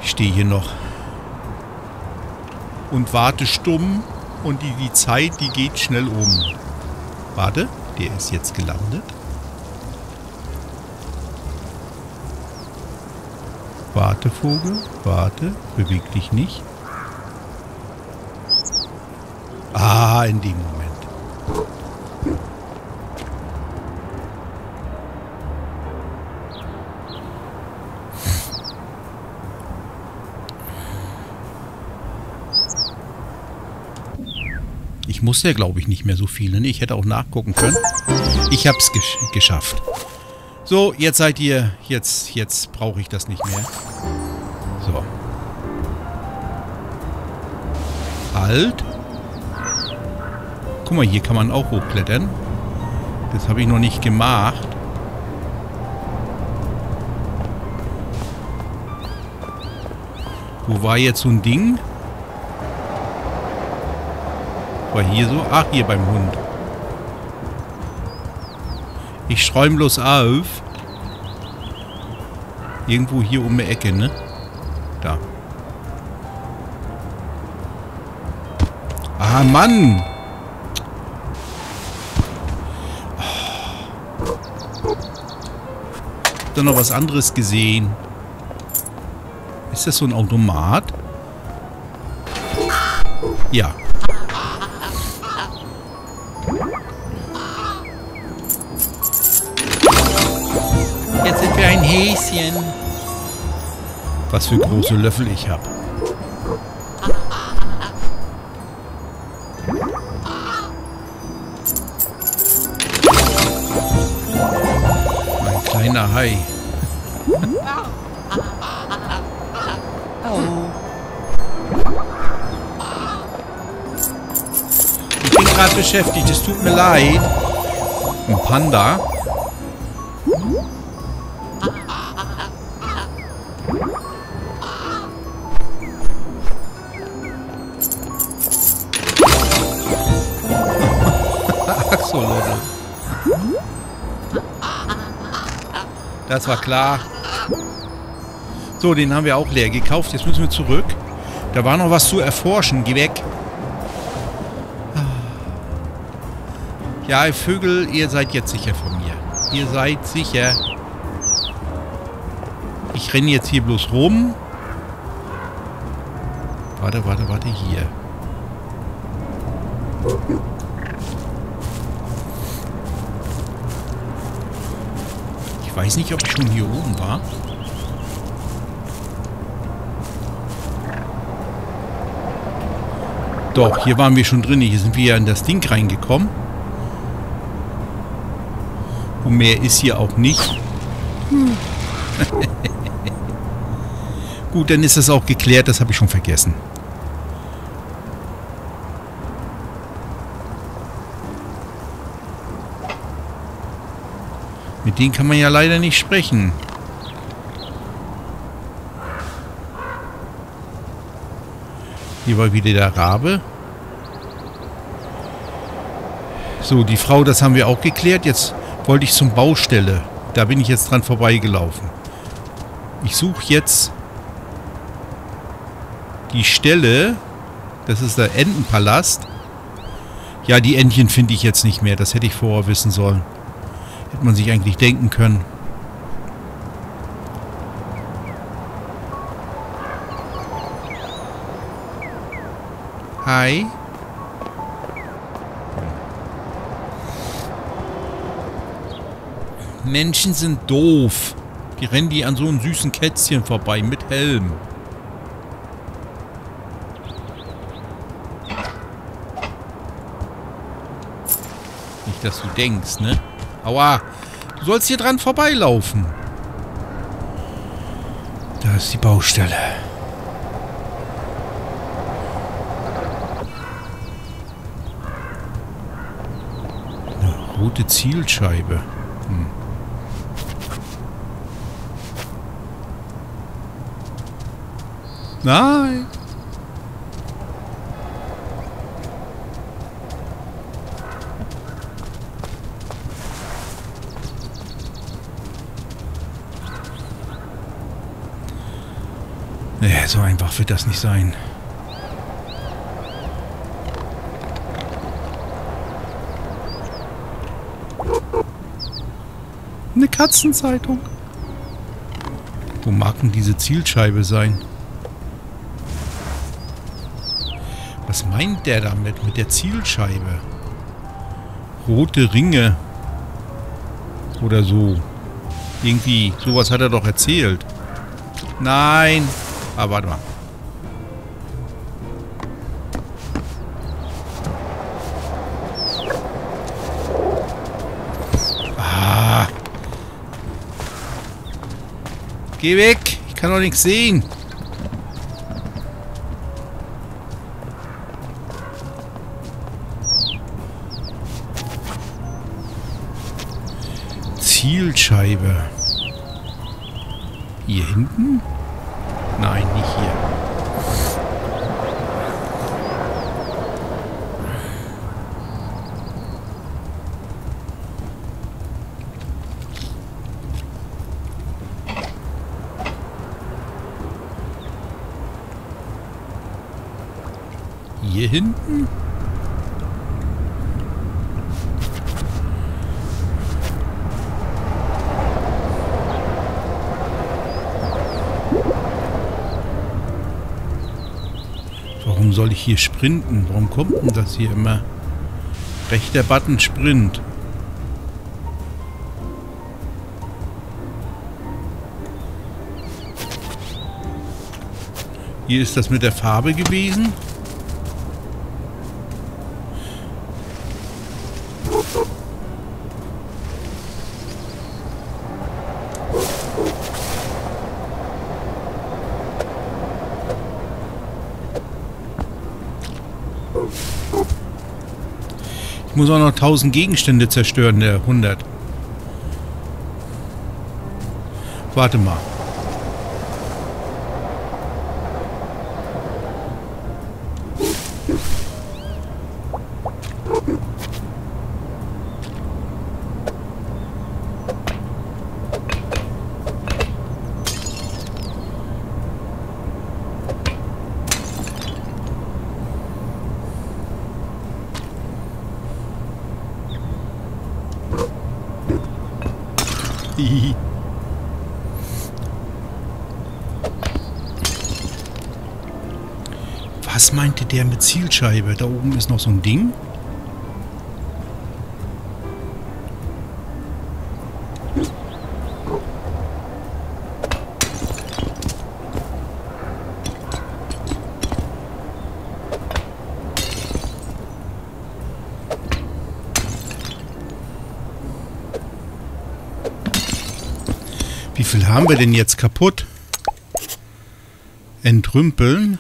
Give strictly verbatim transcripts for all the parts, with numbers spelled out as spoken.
Ich stehe hier noch und warte stumm und die, die Zeit, die geht schnell um. Warte, der ist jetzt gelandet. Warte, Vogel, warte, beweg dich nicht. Ah, in dem Moment. Ich muss ja, glaube ich, nicht mehr so viele. Ne? Ich hätte auch nachgucken können. Ich habe es gesch geschafft. So, jetzt seid ihr... Jetzt, jetzt brauche ich das nicht mehr. So. Halt. Guck mal, hier kann man auch hochklettern. Das habe ich noch nicht gemacht. Wo war jetzt so ein Ding? War hier so? Ach, hier beim Hund. Ich schräum bloß auf. Irgendwo hier um die Ecke, ne? Da. Ah, Mann! Oh. Hab da noch was anderes gesehen. Ist das so ein Automat? Ja. Jetzt sind wir ein Häschen. Was für große Löffel ich habe. Ein kleiner Hai. Ich bin gerade beschäftigt, es tut mir leid. Ein Panda. Ach so, Leute. Das war klar. So, den haben wir auch leer gekauft. Jetzt müssen wir zurück. Da war noch was zu erforschen. Geh weg. Ja, ihr Vögel, ihr seid jetzt sicher von mir. Ihr seid sicher. Ich renne jetzt hier bloß rum. Warte, warte, warte, hier. Ich weiß nicht, ob ich schon hier oben war. Doch, hier waren wir schon drin. Hier sind wir ja in das Ding reingekommen. Und mehr ist hier auch nicht. Hm. Gut, dann ist das auch geklärt. Das habe ich schon vergessen. Mit denen kann man ja leider nicht sprechen. Hier war wieder der Rabe. So, die Frau, das haben wir auch geklärt. Jetzt wollte ich zum Baustelle. Da bin ich jetzt dran vorbeigelaufen. Ich suche jetzt die Stelle. Das ist der Entenpalast. Ja, die Entchen finde ich jetzt nicht mehr. Das hätte ich vorher wissen sollen. Hätte man sich eigentlich denken können. Hi. Menschen sind doof. Die rennen die an so einem süßen Kätzchen vorbei mit Helm. Nicht, dass du denkst, ne? Aua. Du sollst hier dran vorbeilaufen. Da ist die Baustelle. Eine rote Zielscheibe. Hm. Nein. Nee, so einfach wird das nicht sein. Eine Katzenzeitung. Wo mag denn diese Zielscheibe sein? Was meint der damit mit der Zielscheibe? Rote Ringe. Oder so. Irgendwie, sowas hat er doch erzählt. Nein. Ah, warte mal. Ah. Geh weg. Ich kann doch nichts sehen. Zielscheibe. Hier hinten? Nein, nicht hier. Hier hinten? Warum soll ich hier sprinten? Warum kommt denn das hier immer? Rechter Button Sprint. Hier ist das mit der Farbe gewesen. Ich muss auch noch tausend Gegenstände zerstören, der hundert. Warte mal. Was meinte der mit Zielscheibe? Da oben ist noch so ein Ding. Wie viel haben wir denn jetzt kaputt? Entrümpeln.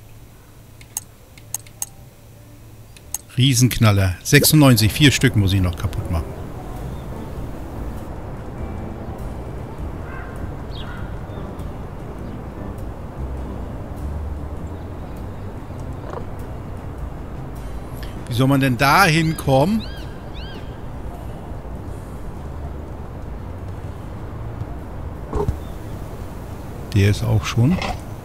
Riesenknaller. sechsundneunzig. Vier Stück muss ich noch kaputt machen. Wie soll man denn da hinkommen? Der ist auch schon.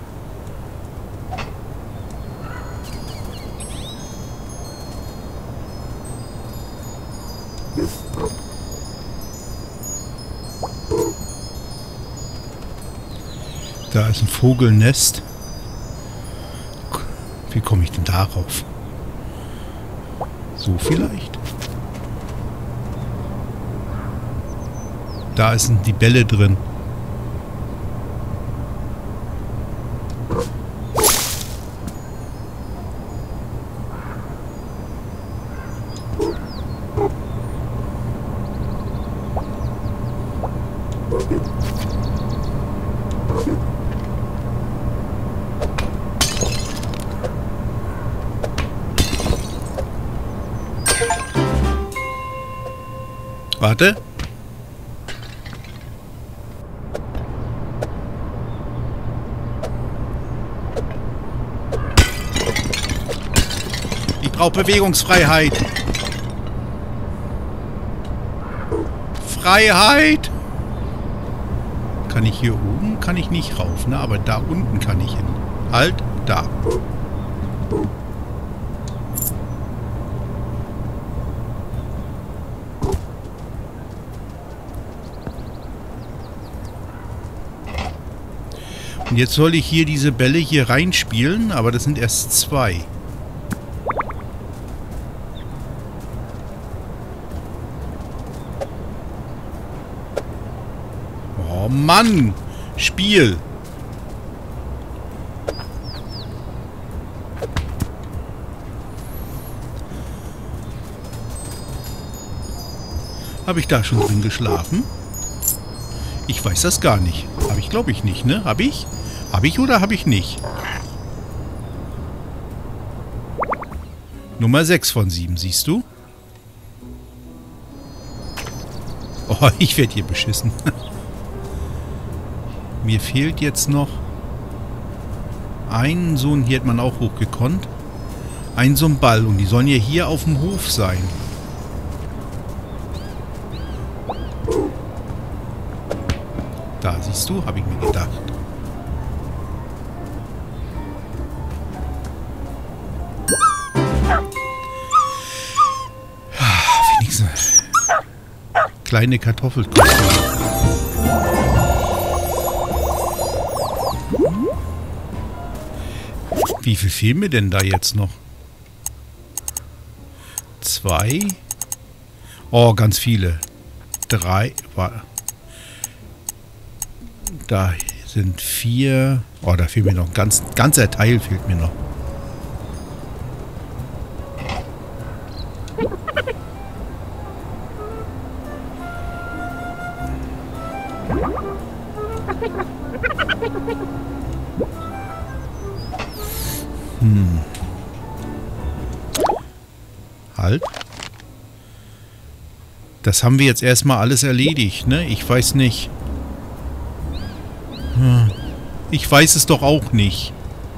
Da ist ein Vogelnest. Wie komme ich denn darauf? So vielleicht? Da sind die Bälle drin. Warte. Ich brauche Bewegungsfreiheit. Freiheit. Kann ich hier oben? Kann ich nicht rauf, ne? Aber da unten kann ich hin. Halt, da. Und jetzt soll ich hier diese Bälle hier reinspielen, aber das sind erst zwei. Oh Mann! Spiel! Habe ich da schon drin geschlafen? Ich weiß das gar nicht. Habe ich, glaube ich, nicht, ne? Habe ich? Habe ich oder habe ich nicht? Nummer sechs von sieben, siehst du? Oh, ich werde hier beschissen. Mir fehlt jetzt noch ein so ein, hier hätte man auch hochgekonnt. Ein so ein Ball. Und die sollen ja hier auf dem Hof sein. Da, siehst du, habe ich mir gedacht. Wenigstens kleine Kartoffelkostüm. Wie viel fehlen mir denn da jetzt noch? Zwei. Oh, ganz viele. Drei. Da sind vier. Oh, da fehlt mir noch ein ganz, ganzer Teil fehlt mir noch. Hm. Halt. Das haben wir jetzt erstmal alles erledigt, ne? Ich weiß nicht. Hm. Ich weiß es doch auch nicht.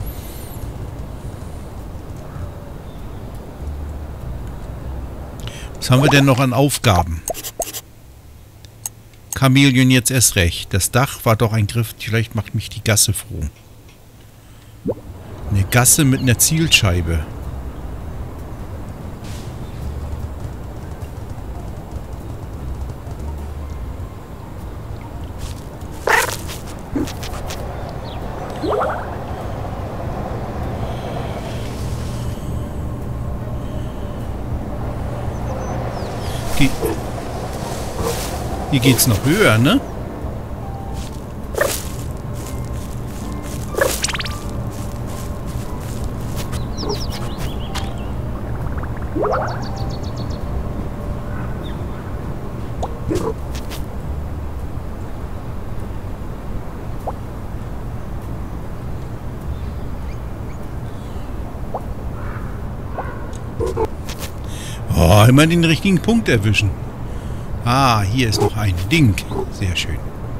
Was haben wir denn noch an Aufgaben? Chamäleon jetzt erst recht. Das Dach war doch ein Griff. Vielleicht macht mich die Gasse froh. Eine Gasse mit einer Zielscheibe. Ge- Hier geht's noch höher, ne? Oh, immer den richtigen Punkt erwischen. Ah, hier ist noch ein Ding. Sehr schön.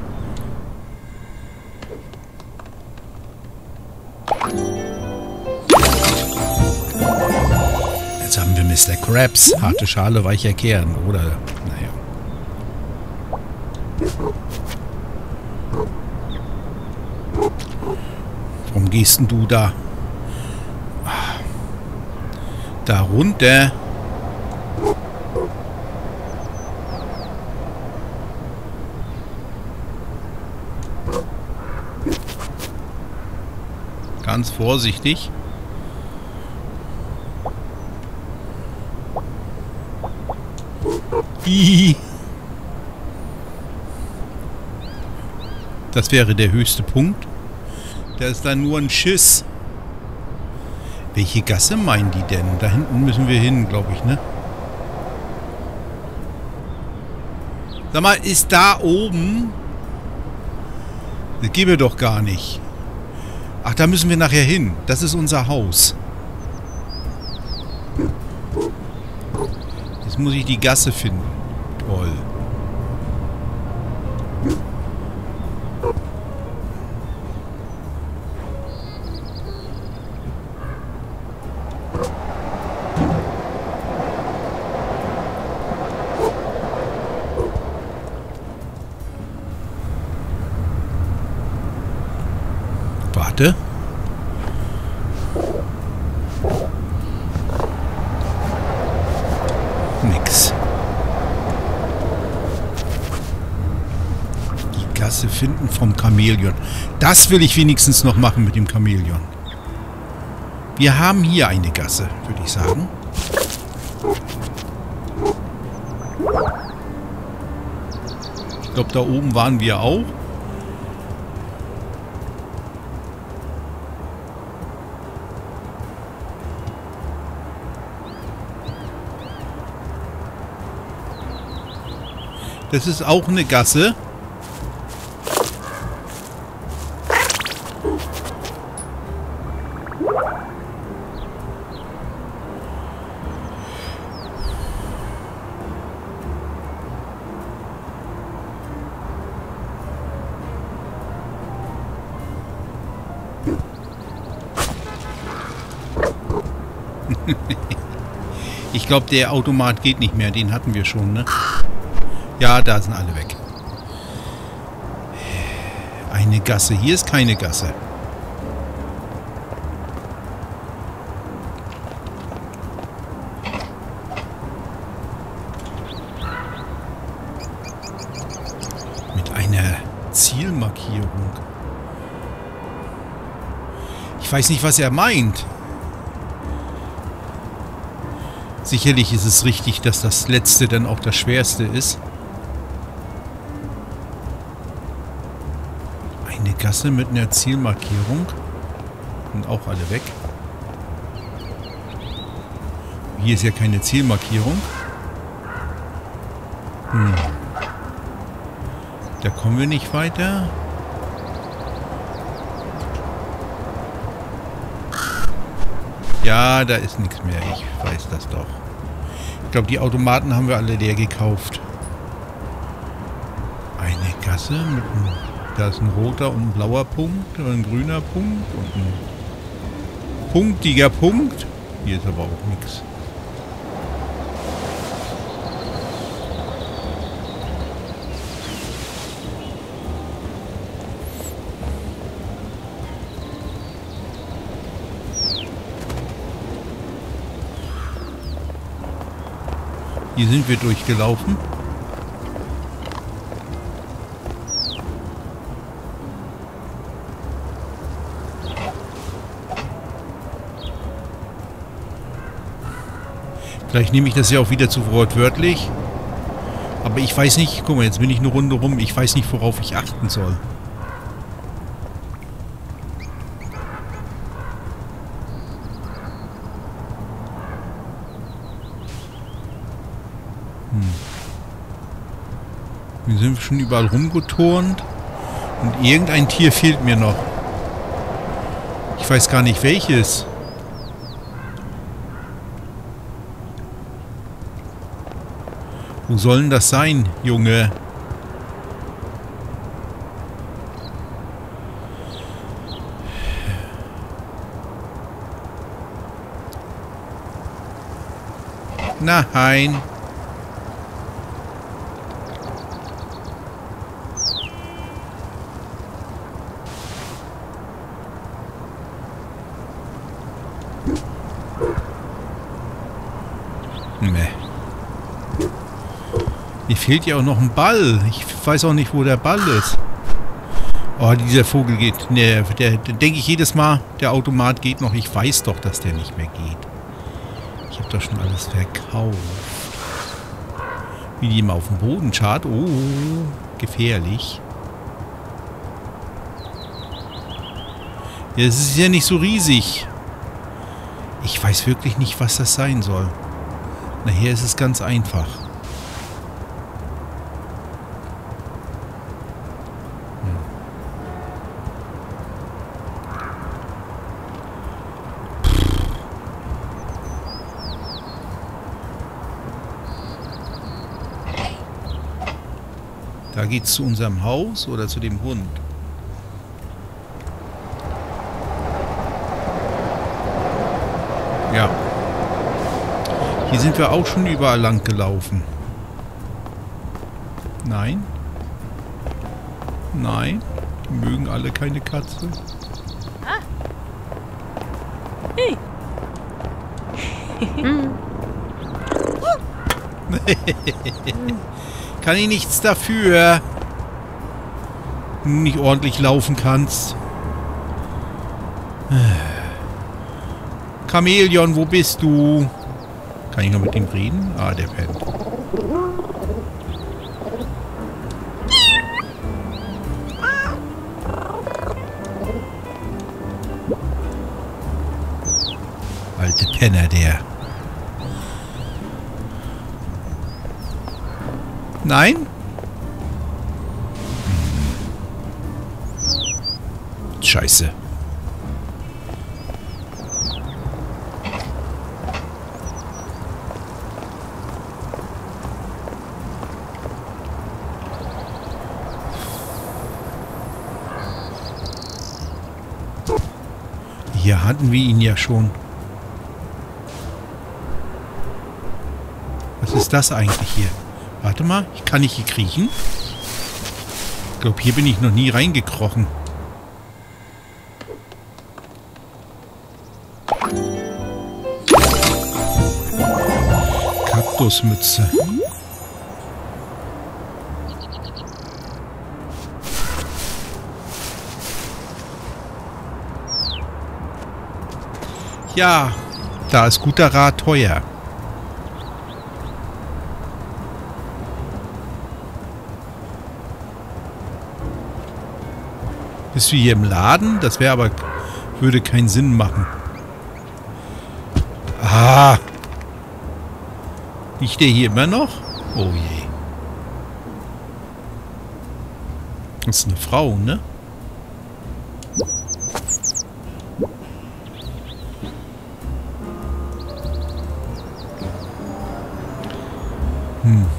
Jetzt haben wir Mister Krabs. Harte Schale, weicher Kern. Oder, naja. Warum gehst denn du da? Da runter. Ganz vorsichtig. Hihi. Das wäre der höchste Punkt. Da ist dann nur ein Schiss. Welche Gasse meinen die denn? Da hinten müssen wir hin, glaube ich, ne? Sag mal, ist da oben? Das gehen wir doch gar nicht. Ach, da müssen wir nachher hin. Das ist unser Haus. Jetzt muss ich die Gasse finden. Toll. Warte. Nix. Die Gasse finden vom Chamäleon. Das will ich wenigstens noch machen mit dem Chamäleon. Wir haben hier eine Gasse, würde ich sagen. Ich glaube, da oben waren wir auch. Das ist auch eine Gasse. Ich glaube, der Automat geht nicht mehr. Den hatten wir schon, ne? Ja, da sind alle weg. Eine Gasse. Hier ist keine Gasse. Mit einer Zielmarkierung. Ich weiß nicht, was er meint. Sicherlich ist es richtig, dass das letzte dann auch das schwerste ist. Eine Gasse mit einer Zielmarkierung. Sind auch alle weg. Hier ist ja keine Zielmarkierung. Hm. Da kommen wir nicht weiter. Ja, da ist nichts mehr. Ich weiß das doch. Ich glaube, die Automaten haben wir alle leer gekauft. Eine Gasse mit einem... Da ist ein roter und ein blauer Punkt und ein grüner Punkt und ein punktiger Punkt. Hier ist aber auch nichts. Hier sind wir durchgelaufen. Vielleicht nehme ich das ja auch wieder zu wortwörtlich. Aber ich weiß nicht, guck mal, jetzt bin ich eine Runde rum. Ich weiß nicht, worauf ich achten soll. Hm. Wir sind schon überall rumgeturnt. Und irgendein Tier fehlt mir noch. Ich weiß gar nicht welches. Wo soll denn das sein, Junge? Nein. Nee. Mir fehlt ja auch noch ein Ball. Ich weiß auch nicht, wo der Ball ist. Oh, dieser Vogel geht. Ne, der, der denke ich jedes Mal, der Automat geht noch. Ich weiß doch, dass der nicht mehr geht. Ich habe doch schon alles verkauft. Wie die immer auf dem Boden schart. Oh, gefährlich. Ja, es ist ja nicht so riesig. Ich weiß wirklich nicht, was das sein soll. Nachher ist es ganz einfach. Da geht's zu unserem Haus oder zu dem Hund? Ja. Hier sind wir auch schon überall lang gelaufen. Nein. Nein. Die mögen alle keine Katze. Hey. Kann ich nichts dafür. Wenn du nicht ordentlich laufen kannst. Chamäleon, wo bist du? Kann ich noch mit ihm reden? Ah, der pennt. Alte Penner, der. Nein? Hm. Scheiße. Hier hatten wir ihn ja schon. Was ist das eigentlich hier? Warte mal, ich kann nicht hier kriechen. Ich glaube, hier bin ich noch nie reingekrochen. Kaktusmütze. Ja, da ist guter Rat teuer. Bist du hier im Laden? Das wäre aber... würde keinen Sinn machen. Ah! Liegt der hier immer noch? Oh je. Das ist eine Frau, ne? Hm.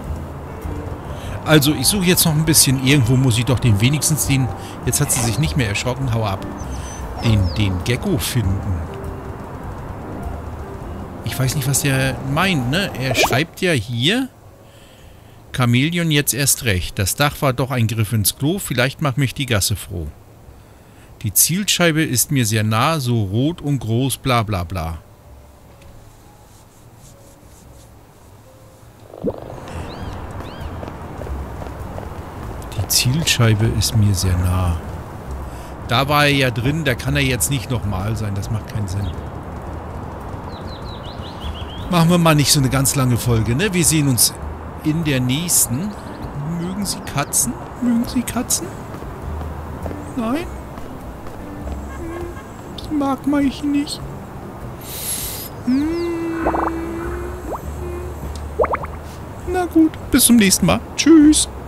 Also, ich suche jetzt noch ein bisschen. Irgendwo muss ich doch den wenigstens den... Jetzt hat sie sich nicht mehr erschrocken. Hau ab. Den, den Gecko finden. Ich weiß nicht, was der meint, ne? Er schreibt ja hier... Chamäleon jetzt erst recht. Das Dach war doch ein Griff ins Klo. Vielleicht macht mich die Gasse froh. Die Zielscheibe ist mir sehr nah. So rot und groß, bla bla bla. Die Zielscheibe ist mir sehr nah. Da war er ja drin, da kann er jetzt nicht nochmal sein. Das macht keinen Sinn. Machen wir mal nicht so eine ganz lange Folge, ne? Wir sehen uns in der nächsten. Mögen Sie Katzen? Mögen Sie Katzen? Nein? Ich mag mich nicht. Na gut, bis zum nächsten Mal. Tschüss.